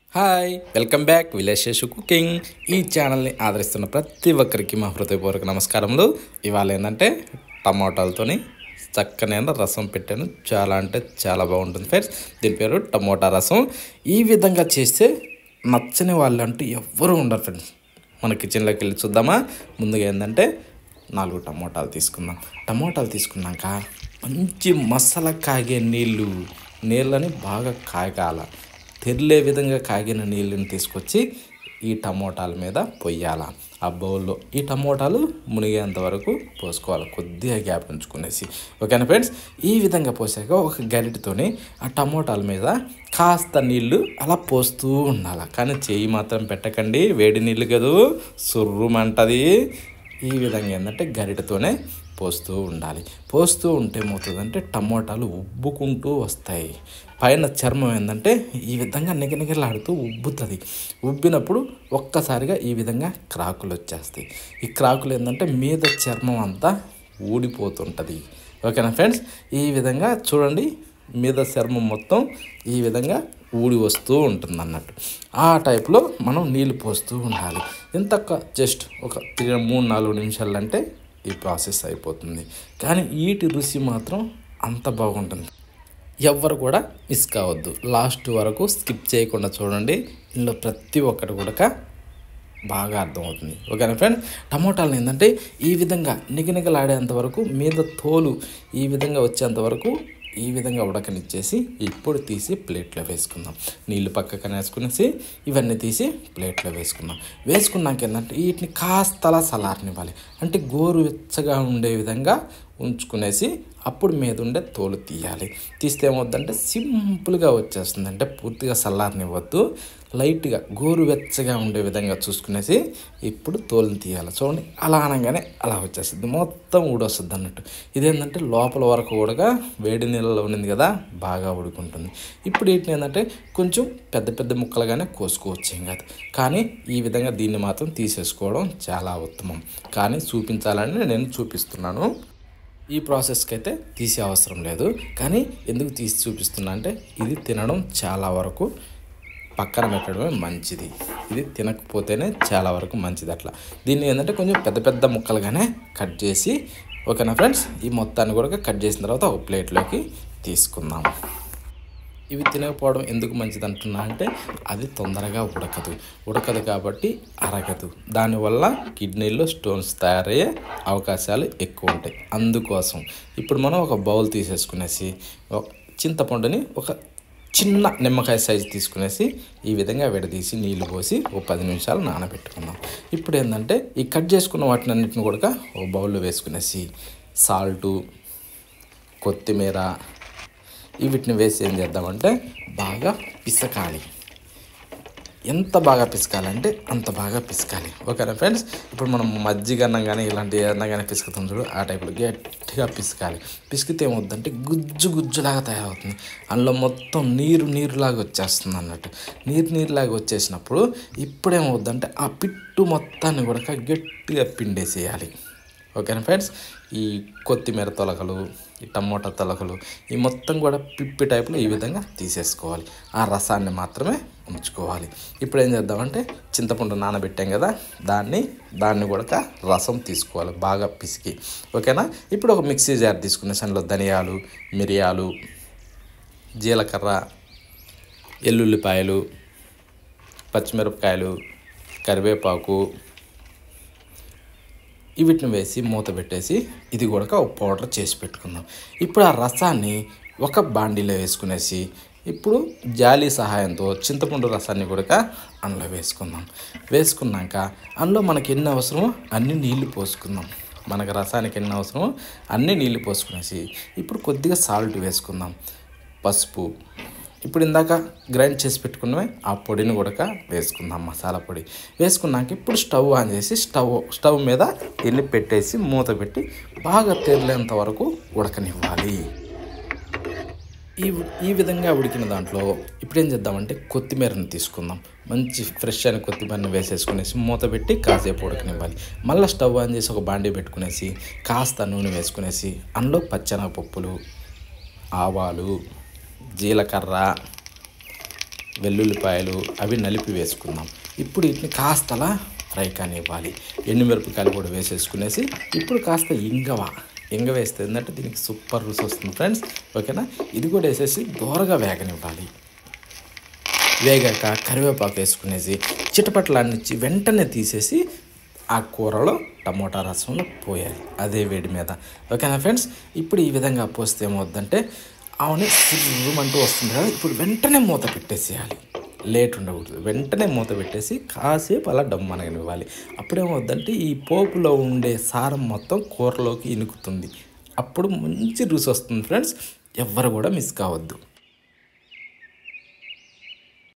Hi welcome back village Seshu cooking. ఈ ఛానల్ని ఆదరిస్తున్న ప్రతి ఒక్కరికి మా హృదయపూర్వక నమస్కారములు. ఇవాళ ఏంటంటే టమాటాలతోని చక్కనైన రసం పెట్టాను. చాలా అంటే చాలా బాగుంటుంది ఫ్రెండ్స్. దీని పేరు టమోటా రసం. ఈ విధంగా చేస్తే నచ్చని వాళ్ళు అంటూ ఎవ్వరూ ఉండరు ఫ్రెండ్స్. మన కిచెన్లోకి వెళ్ళి చూద్దామా. ముందుగా ఏంటంటే 4 టమోటాలు తీసుకుందాం. టమోటాలు తీసుకున్నాక మంచి మసాలా కాగే నీళ్ళని బాగా కాగాల, తెరిలే విధంగా కాగిన నీళ్ళని తీసుకొచ్చి ఈ టమోటాల మీద పొయ్యాల. ఆ బౌల్లో ఈ టమోటాలు మునిగేంత వరకు పోసుకోవాలి, కొద్దిగా గ్యాప్ ఉంచుకునేసి. ఓకేనా ఫ్రెండ్స్. ఈ విధంగా పోసాక ఒక గరిటెతోని ఆ టమోటాల మీద కాస్త నీళ్ళు అలా పోస్తూ ఉండాలి. కానీ చేయి మాత్రం పెట్టకండి, వేడి నీళ్ళు కదా, సుర్రుమంటది. ఈ విధంగా ఏంటంటే గరిటెతోనే పోస్తూ ఉండాలి. పోస్తూ ఉంటే ఏమవుతుందంటే టమోటాలు ఉబ్బుకుంటూ వస్తాయి. పైన చర్మం ఏంటంటే ఈ విధంగా నిగనిగలాడుతూ ఉబ్బుతుంది. ఉబ్బినప్పుడు ఒక్కసారిగా ఈ విధంగా క్రాకులు వచ్చేస్తాయి. ఈ క్రాకులు ఏంటంటే మీద చర్మం అంతా ఊడిపోతుంటుంది. ఓకేనా ఫ్రెండ్స్. ఈ విధంగా చూడండి, మీద చర్మం మొత్తం ఈ విధంగా ఊడి వస్తూ ఉంటుంది అన్నట్టు. ఆ టైప్లో మనం నీళ్ళు పోస్తూ ఉండాలి. ఎంత జస్ట్ ఒక 3-4 నిమిషాలు అంటే ఈ ప్రాసెస్ అయిపోతుంది. కానీ వీటి రుచి మాత్రం అంత బాగుంటుంది. ఎవ్వరు కూడా మిస్ కావద్దు, లాస్ట్ వరకు స్కిప్ చేయకుండా చూడండి. ఇందులో ప్రతి ఒక్కటి కూడా బాగా అర్థమవుతుంది. ఓకేనా ఫ్రెండ్. టమోటాలను ఏంటంటే ఈ విధంగా నిగనిగలాడేంత వరకు, మీద తోలు ఈ విధంగా వచ్చేంత వరకు ఈ విధంగా ఉడకనిచ్చేసి ఇప్పుడు తీసి ప్లేట్లో వేసుకుందాం. నీళ్ళు పక్కన వేసుకునేసి ఇవన్నీ తీసి ప్లేట్లో వేసుకున్నాక ఏంటంటే వీటిని కాస్తలా చల్లారనివ్వాలి. అంటే గోరువెచ్చగా ఉండే విధంగా ఉంచుకునేసి అప్పుడు మీద ఉండే తోలు తీయాలి. తీస్తే ఏమవుద్దంటే సింపుల్గా వచ్చేస్తుంది. అంటే పూర్తిగా చల్లారనివ్వద్దు, లైట్గా గోరువెచ్చగా ఉండే విధంగా చూసుకునేసి ఇప్పుడు తోలుని తీయాలి. చూడండి, అలా అనగానే అలా వచ్చేస్తుంది, మొత్తం ఊడొస్తుంది అన్నట్టు. ఇదేంటంటే లోపల వరకు కూడా వేడి నీళ్ళలో ఉండింది కదా, బాగా ఉడుకుంటుంది. ఇప్పుడు వీటిని ఏంటంటే కొంచెం పెద్ద పెద్ద ముక్కలుగానే కోసుకోవచ్చు, ఏం కాదు. కానీ ఈ విధంగా దీన్ని మాత్రం తీసేసుకోవడం చాలా ఉత్తమం. కానీ చూపించాలని నేను చూపిస్తున్నాను. ఈ ప్రాసెస్కి అయితే తీసే అవసరం లేదు. కానీ ఎందుకు తీసి చూపిస్తున్నా అంటే ఇది తినడం చాలా వరకు పక్కన పెట్టడమే మంచిది. ఇది తినకపోతేనే చాలా వరకు మంచిది. అట్లా దీన్ని ఏంటంటే కొంచెం పెద్ద పెద్ద ముక్కలుగానే కట్ చేసి, ఓకేనా ఫ్రెండ్స్, ఈ మొత్తాన్ని కూడా కట్ చేసిన తర్వాత ఒక ప్లేట్లోకి తీసుకుందాం. ఇవి తినకపోవడం ఎందుకు మంచిది అంటున్నా అంటే అది తొందరగా ఉడకదు కాబట్టి అరగదు. దానివల్ల కిడ్నీలో స్టోన్స్ తయారయ్యే అవకాశాలు ఎక్కువ ఉంటాయి. అందుకోసం ఇప్పుడు మనం ఒక బౌల్ తీసేసుకునేసి చింతపండుని ఒక చిన్న నిమ్మకాయ సైజు తీసుకునేసి ఈ విధంగా విడదీసి నీళ్లు పోసి ఒక 10 నిమిషాలు నానబెట్టుకుందాం. ఇప్పుడు ఏంటంటే ఈ కట్ చేసుకున్న వాటిని అన్నింటిని కూడా ఒక బౌల్లో వేసుకునేసి సాల్టు, కొత్తిమీర వీటిని వేసి ఏం చేద్దామంటే బాగా పిసకాలి. ఎంత బాగా పిసకాలంటే అంత బాగా పిసకాలి. ఓకేనా ఫ్రెండ్స్. ఇప్పుడు మనం మజ్జిగ అన్నం కానీ ఇలాంటి ఏదన్నా కానీ పిసుకుతాం చూడు, ఆ టైప్లో గట్టిగా పిసకాలి. పిసికితే ఏమవుద్దంటే గుజ్జులాగా తయారవుతుంది. అందులో మొత్తం నీరులాగా వచ్చేస్తుంది అన్నట్టు. నీరులాగా వచ్చేసినప్పుడు ఇప్పుడేమవుద్దంటే ఆ పిట్టు మొత్తాన్ని కూడా గట్టిగా పిండేసేయాలి. ఓకేనా ఫ్రెండ్స్. ఈ కొత్తిమీర తొలకలు, ఈ టమోటా తొలకలు ఈ మొత్తం కూడా పిప్పి టైప్లో ఈ విధంగా తీసేసుకోవాలి. ఆ రసాన్ని మాత్రమే ఉంచుకోవాలి. ఇప్పుడు ఏం చేద్దామంటే చింతపండు నానబెట్టాం కదా, దాన్ని కూడా రసం తీసుకోవాలి బాగా పిసికి. ఓకేనా. ఇప్పుడు ఒక మిక్సీ జార్ తీసుకునేసి అందులో ధనియాలు, మిరియాలు, జీలకర్ర, ఎల్లుల్లిపాయలు, పచ్చిమిరపకాయలు, కరివేపాకు వీటిని వేసి మూత పెట్టేసి ఇది కూడా ఒక పౌడర్ చేసి పెట్టుకుందాం. ఇప్పుడు ఆ రసాన్ని ఒక బాండీలో వేసుకునేసి ఇప్పుడు జాలి సహాయంతో చింతపండు రసాన్ని కూడా అందులో వేసుకున్నాక అందులో మనకి ఎన్ని అవసరమో అన్ని నీళ్లు పోసుకుందాం. మనకు రసానికి ఎన్ని అవసరమో అన్ని నీళ్లు పోసుకునేసి ఇప్పుడు కొద్దిగా సాల్ట్ వేసుకుందాం, పసుపు. ఇప్పుడు ఇందాక గ్రైండ్ చేసి పెట్టుకున్నవి ఆ పొడిని కూడా వేసుకుందాం, మసాలా పొడి. వేసుకున్నాక ఇప్పుడు స్టవ్ ఆన్ చేసి స్టవ్ మీద వెళ్ళి పెట్టేసి మూత పెట్టి బాగా తెరలేంత వరకు ఉడకనివ్వాలి. ఈ విధంగా ఉడికిన దాంట్లో ఇప్పుడు ఏం చేద్దామంటే కొత్తిమీరని తీసుకుందాం. మంచి ఫ్రెష్ అయిన కొత్తిమీరని వేసేసుకునేసి మూత పెట్టి కాసేపు ఉడకనివ్వాలి. మళ్ళీ స్టవ్ ఆన్ చేసి ఒక బాండీ పెట్టుకునేసి కాస్త నూనె వేసుకునేసి అందులో పచ్చెనగపప్పులు, ఆవాలు, జీలకర్ర, వెల్లుల్లిపాయలు అవి నలిపి వేసుకుందాం. ఇప్పుడు వీటిని కాస్తలా ఫ్రై కానివ్వాలి. ఎండుమిరపకాయలు కూడా వేసేసుకునేసి ఇప్పుడు కాస్త ఇంగ వేస్తే ఏంటంటే దీనికి సూపర్ రుచి వస్తుంది ఫ్రెండ్స్. ఓకేనా, ఇది కూడా వేసేసి దోరగా వేగనివ్వాలి. వేగాక కరివేపాకు వేసుకునేసి చిటపట్లాన్నిచ్చి వెంటనే తీసేసి ఆ కూరలో టమోటా రసంలో పోయాలి అదే వేడి మీద. ఓకేనా ఫ్రెండ్స్, ఇప్పుడు ఈ విధంగా పోస్తే ఏమవుద్దంటే ఆమె సిర్రుమంటూ వస్తుంది కదా, ఇప్పుడు వెంటనే మూత పెట్టేసేయాలి. లేట్ ఉండకూడదు, వెంటనే మూత పెట్టేసి కాసేపు అలా దమ్ అనగనివ్వాలి. అప్పుడేమవుద్దంటే ఈ పోపులో ఉండే సారం మొత్తం కూరలోకి ఇనుకుతుంది. అప్పుడు మంచి రుచి వస్తుంది ఫ్రెండ్స్. ఎవ్వరు కూడా మిస్ కావద్దు.